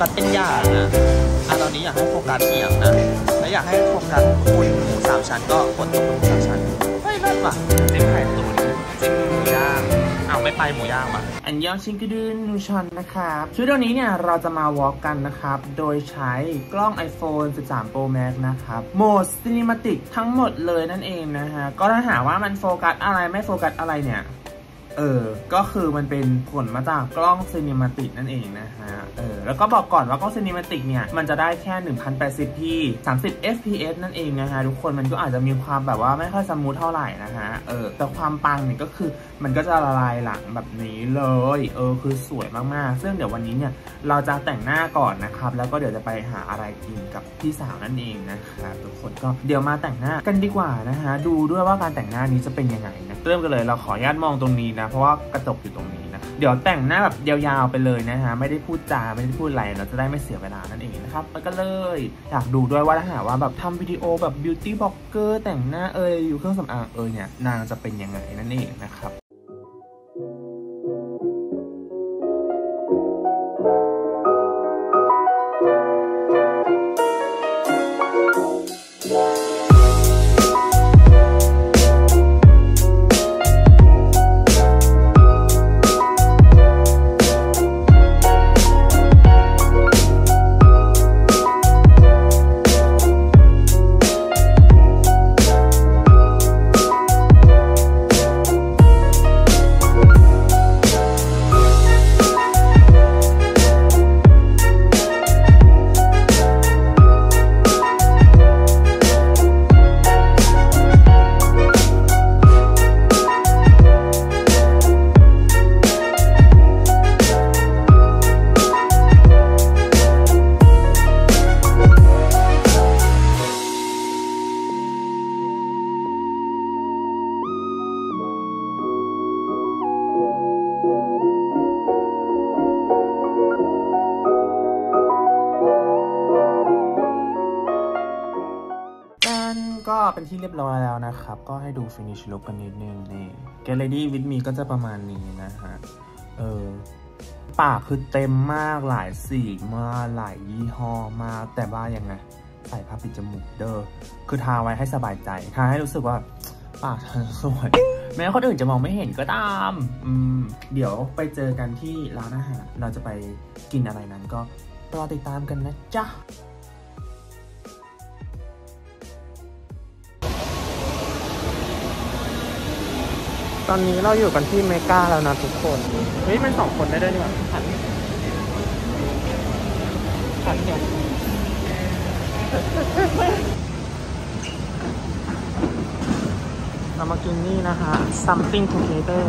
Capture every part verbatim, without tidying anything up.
กัสเป็นอย่างนะอ่ะตอนนี้อยากให้โฟกัสเอียงนะและอยากให้โฟกัสคุณหมูสามชั้นก็กดตรงหมูสามชั้นเฮ้ยเลิศว่ะจิ้มไข่ตุ๋นจิ้มหมูย่างเอาไม่ไปหมูย่างมาอันยองชิงกดืนนูชอนนะครับชุดวันนี้เนี่ยเราจะมาวอล์กกันนะครับโดยใช้กล้อง ไอโฟน สิบสาม โปร แม็กซ์ นะครับโหมด Cinematic ทั้งหมดเลยนั่นเองนะฮะก็ถ้าหาว่ามันโฟกัสอะไรไม่โฟกัสอะไรเนี่ยเออก็คือมันเป็นผลมาจากกล้องซีนิมาติกนั่นเองนะฮะเออแล้วก็บอกก่อนว่ากล้องซีนิมาติกเนี่ยมันจะได้แค่ หนึ่งพันแปดสิบพี สามสิบ เอฟ พี เอส นั่นเองนะฮะทุกคนมันก็อาจจะมีความแบบว่าไม่ค่อยสมูทเท่าไหร่นะฮะเออแต่ความปังเนี่ยก็คือมันก็จะละลายหลังแบบนี้เลยเออคือสวยมากๆซึ่งเดี๋ยววันนี้เนี่ยเราจะแต่งหน้าก่อนนะครับแล้วก็เดี๋ยวจะไปหาอะไรกินกับพี่สาวนั่นเองนะครับทุกคนก็เดี๋ยวมาแต่งหน้ากันดีกว่านะฮะดูด้วยว่าการแต่งหน้านี้จะเป็นยังไงนะเริ่มกันเลยเราขออนุญาตมองตรงนี้นะเพราะว่ากระจกอยู่ตรงนี้นะเดี๋ยวแต่งหน้าแบบยาวๆไปเลยนะฮะไม่ได้พูดจาไม่ได้พูดอะไรเราจะได้ไม่เสียเวลานั่นเองนะครับไปกันเลยอยากดูด้วยว่าถ้าหากว่าแบบทำวิดีโอแบบบิวตี้บล็อกเกอร์แต่งหน้าเอยอยู่เครื่องสำอางเอยเนี่ยนางจะเป็นยังไงนั่นเองนะครับก็เป็นที่เรียบร้อยแล้วนะครับก็ให้ดู finish look กันนิดนึงนี่ Get Ready with Me ก็จะประมาณนี้นะฮะเออปากคือเต็มมากหลายสีมากหลายยี่ห้อมากแต่ว่ายังไงใส่ผ้าปิดจมูกเด้อคือทาไว้ให้สบายใจทาให้รู้สึกว่าปากเธอสวยแม้คนอื่นจะมองไม่เห็นก็ตามอืมเดี๋ยวไปเจอกันที่ร้านอาหารเราจะไปกินอะไรนั้นก็รอติดตามกันนะจ๊ะตอนนี้เราอยู่กันที่เมกาแล้วนะทุกคนเฮ้ยมันสองคนได้ด้วยนี่หว่าหันหันเนี่ยเรามากินนี่นะคะ something together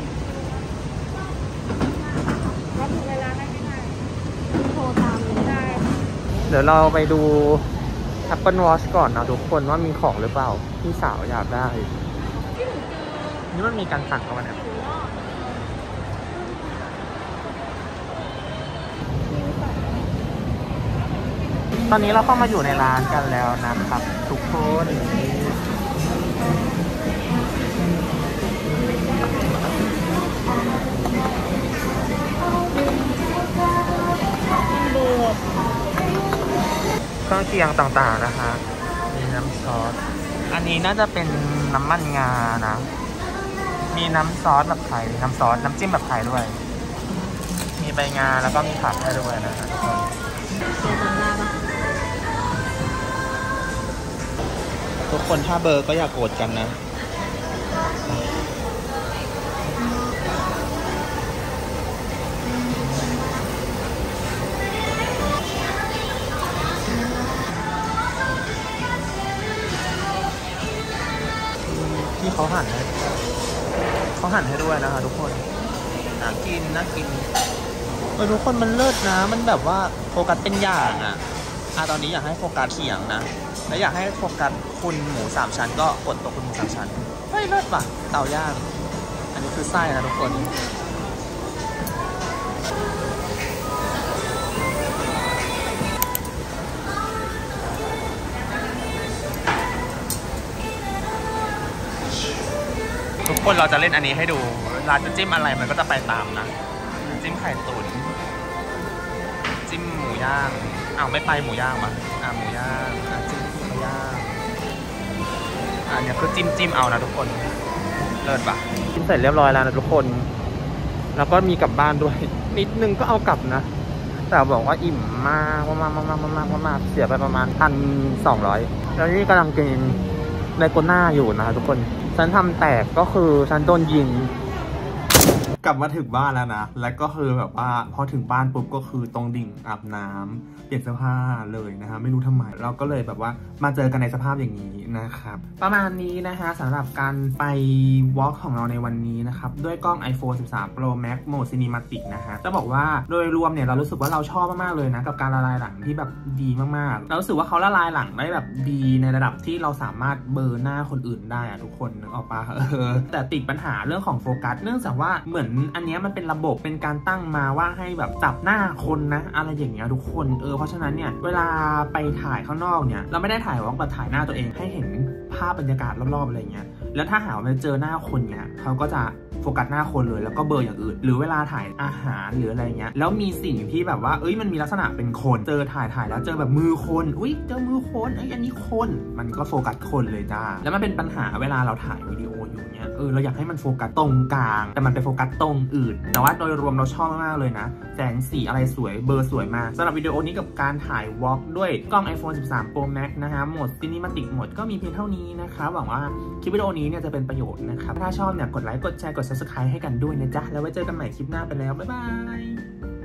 แล้วถึงเวลาให้ไม่ได้โทรตามไม่ได้เดี๋ยวเราไปดู Apple Watch ก่อนนะทุกคนว่ามีของหรือเปล่าพี่สาวอยากได้นี่มันมีการสั่งเข้ามาเนี่ยตอนนี้เราเข้ามาอยู่ในร้านกันแล้วนะครับทุกคนเครื่องเคียงต่างๆนะคะมีน้ำซอสอันนี้น่าจะเป็นน้ำมันงานะมีน้ำซอสแบบไทยน้ำซอสน้ำจิ้มแบบไทยด้วยมีใบงาแล้วก็มีผักให้ด้วยนะฮะทุกคนทุกคนถ้าเบอร์ก็อย่าโกรธกันนะที่เขาหั่นให้เขาหั่นให้ด้วยนะคะทุกคนน่ากินน่ากินเออทุกคนมันเลิศนะมันแบบว่าโฟกัสเป็นอย่างอ่ะอ่ะตอนนี้อยากให้โฟกัสเขียงนะและอยากให้โฟกัสคุณหมูสามชั้นก็กดตัวคุณหมูสามชั้นเฮ้ยเลิศว่ะเตาย่างอันนี้คือไส้นะทุกคนทุกคนเราจะเล่นอันนี้ให้ดูร้านจะจิ้มอะไรมันก็จะไปตามนะจิ้มไข่ตุ๋นจิ้มหมูย่างอ้าวไม่ไปหมูย่างมาอ่ะหมูย่างอ่ะจิ้มหมูย่างอันนี้คือจิ้มจิ้มเอานะทุกคนเลิศปะกินเสร็จเรียบร้อยแล้วนะทุกคนแล้วก็มีกลับบ้านด้วยนิดนึงก็เอากลับนะแต่บอกว่าอิ่มมากมากมากมากมากมากเสียไปประมาณพันสองร้อยแล้วนี่กำลังกินไดโกน่าอยู่นะทุกคนฉันทำแตกก็คือฉันโดนยิงกลับมาถึงบ้านแล้วนะแล้วก็คือแบบว่าพอถึงบ้านปุ๊บก็คือตรงดิ่งอาบน้ำเปลี่ยนเสื้อผ้าเลยนะฮะไม่รู้ทำไมเราก็เลยแบบว่ามาเจอกันในสภาพอย่างนี้นะครับประมาณนี้นะฮะสำหรับการไปวอล์กของเราในวันนี้นะครับด้วยกล้อง iPhone สิบสาม Pro Max Mode Cinematic นะฮะจะบอกว่าโดยรวมเนี่ยเรารู้สึกว่าเราชอบมากๆเลยนะกับการละลายหลังที่แบบดีมากๆเรารู้สึกว่าเขาละลายหลังได้แบบดีในระดับที่เราสามารถเบลอหน้าคนอื่นได้อะทุกคนนึกออกปะเออแต่ติดปัญหาเรื่องของโฟกัสเนื่องจากว่าเหมือนอันนี้มันเป็นระบบเป็นการตั้งมาว่าให้แบบจับหน้าคนนะอะไรอย่างเงี้ยทุกคนเออเพราะฉะนั้นเนี่ยเวลาไปถ่ายข้างนอกเนี่ยเราไม่ได้ถ่ายวอล์กแบบถ่ายหน้าตัวเองให้เห็นภาพบรรยากาศรอบๆอะไรเงี้ยแล้วถ้าหาว่าเจอหน้าคนเนี่ยเขาก็จะโฟกัสหน้าคนเลยแล้วก็เบลออย่างอื่นหรือเวลาถ่ายอาหารหรืออะไรเงี้ยแล้วมีสิ่งที่แบบว่าเอ้ยมันมีลักษณะเป็นคนเจอถ่ายถ่ายแล้วเจอแบบมือคนอุ้ยเจอมือคนไอ้อันนี้คนมันก็โฟกัสคนเลยจ้าแล้วมันเป็นปัญหาเวลาเราถ่ายวิดีโออยู่เนี้ยเออเราอยากให้มันโฟกัสตรงกลางแต่มันไปโฟกัสตรงอื่นแต่ว่าโดยรวมเราชอบมากเลยนะแสงสีอะไรสวยเบอร์สวยมากสำหรับวิดีโอนี้กับการถ่ายวอล์กด้วยกล้อง iPhone สิบสาม Pro Max นะฮะโหมด Cinematic โหมดก็มีเพียงเท่านี้นะคะหวังว่าคลิปวิดีโอนี้เนี่ยจะเป็นประโยชน์นะครับถ้าชอบเนี่ยกดไลค์กดแชร์กด Subscribe ให้กันด้วยนะจ๊ะแล้วไว้เจอกันใหม่คลิปหน้าไปแล้วบ๊ายบาย